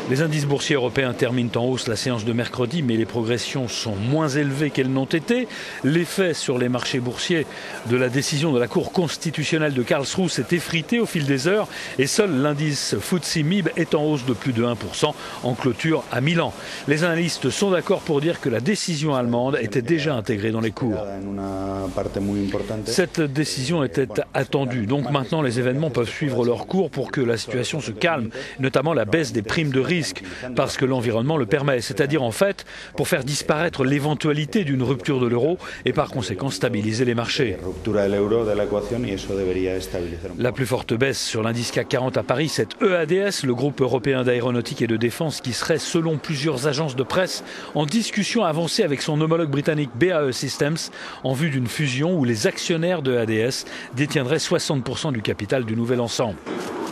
Les indices boursiers européens terminent en hausse la séance de mercredi, mais les progressions sont moins élevées qu'elles n'ont été. L'effet sur les marchés boursiers de la décision de la Cour constitutionnelle de Karlsruhe s'est effrité au fil des heures et seul l'indice FTSE MIB est en hausse de plus de 1% en clôture à Milan. Les analystes sont d'accord pour dire que la décision allemande était déjà intégrée dans les cours. Cette décision était attendue, donc maintenant les événements peuvent suivre leur cours pour que la situation se calme, notamment la baisse des primes de risque, parce que l'environnement le permet, c'est-à-dire en fait pour faire disparaître l'éventualité d'une rupture de l'euro et par conséquent stabiliser les marchés. La plus forte baisse sur l'indice CAC 40 à Paris, c'est EADS, le groupe européen d'aéronautique et de défense qui serait, selon plusieurs agences de presse, en discussion avancée avec son homologue britannique BAE Systems en vue d'une fusion où les actionnaires de EADS détiendraient 60% du capital du nouvel ensemble.